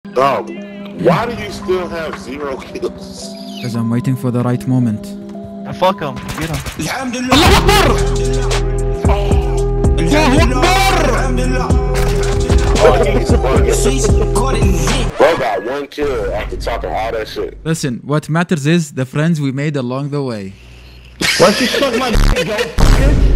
Dog, why do you still have 0 kills? Because I'm waiting for the right moment. Fuck him. Get him. الله أكبر! الله أكبر! Oh, he's bugging. Bro got 1 kill after talking all that shit. Listen, what matters is the friends we made along the way. Why don't you suck my dick, yo?